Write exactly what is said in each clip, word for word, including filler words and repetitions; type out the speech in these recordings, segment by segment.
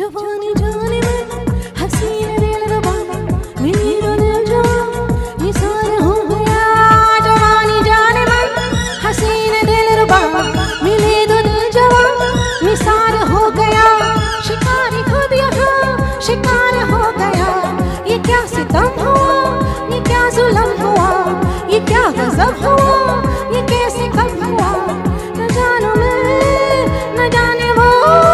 जवानी जाने में हसीन दिल रुबा मिली तो दिल जवां निसार हो गया। जवानी जाने में हसीन दिल रुबा मिली तो दिल जवां निसार हो गया। शिकारी खुद यहाँ शिकार हो गया। ये क्या सितम हुआ, ये क्या जुल्म हुआ, ये क्या गजब हुआ, ये कैसे कब हुआ। न जानो मैं न जाने वो।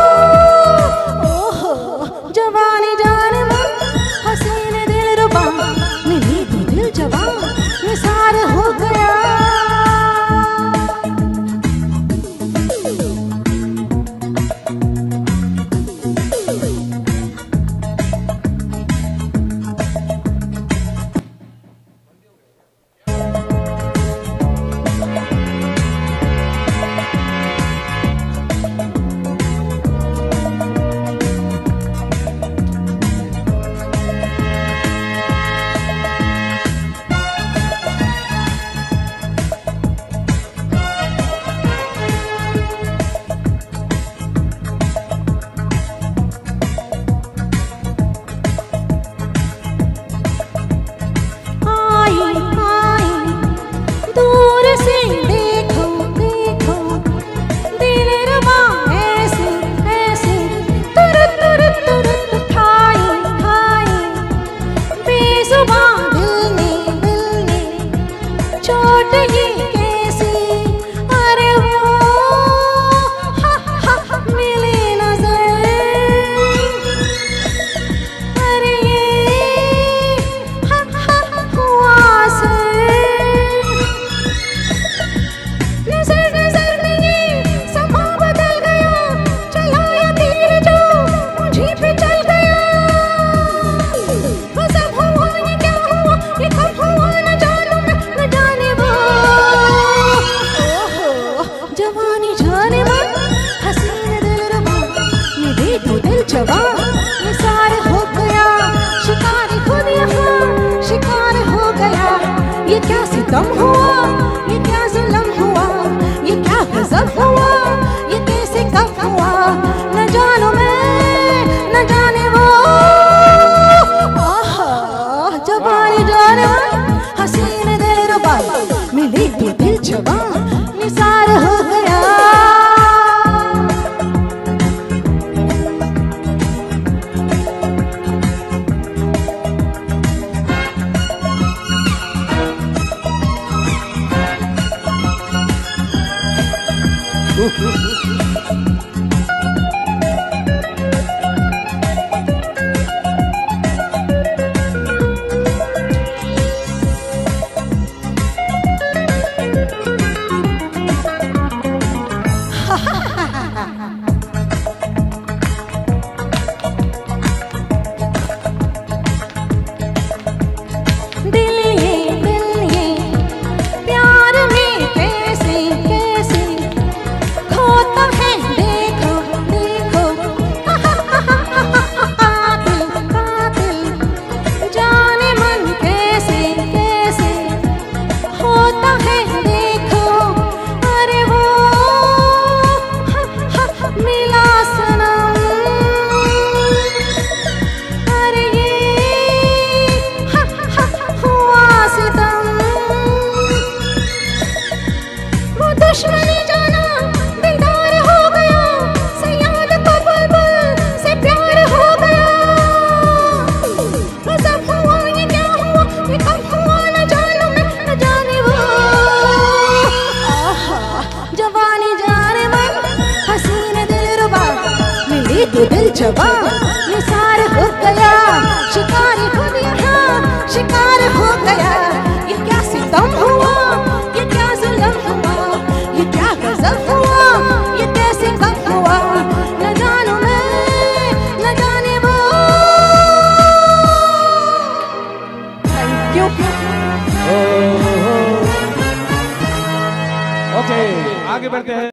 ओहो जवानी जाने में हसीन दिल रुबा मिली तो दिल जवां निसार हो गया। जवां निसार हो गया। शिकारी खुद यहाँ शिकार हो गया। ये क्या सितम हुआ, ये क्या जुल्म हुआ, ये क्या गजब हुआ, ये कैसे कब हुआ। न जानो मैं न जाने वो। आहा जवानी जाने हसीन दिल रुबा मिली तो दिल जवां निसार हो गया। दुश्मनी जाना दीदार हो गया। सयाद को बुलबुल से प्यार हो गया। गजब हुआ ये क्या हुआ, ये कब हुआ न जानो मैं न जाने वो। आहा जवानी जाने में हसीन दिल रुबा मिली तो दिल जवां निसार हो गया। शिकारी खुद यहाँ शिकार हो गया। ये क्या सितम हुआ, ये क्या जुल्म हुआ, ये क्या गजब हुआ, ये कैसे कब हुआ। न जानो मैं न जाने वो। Thank you. ओके आगे बढ़ते हैं।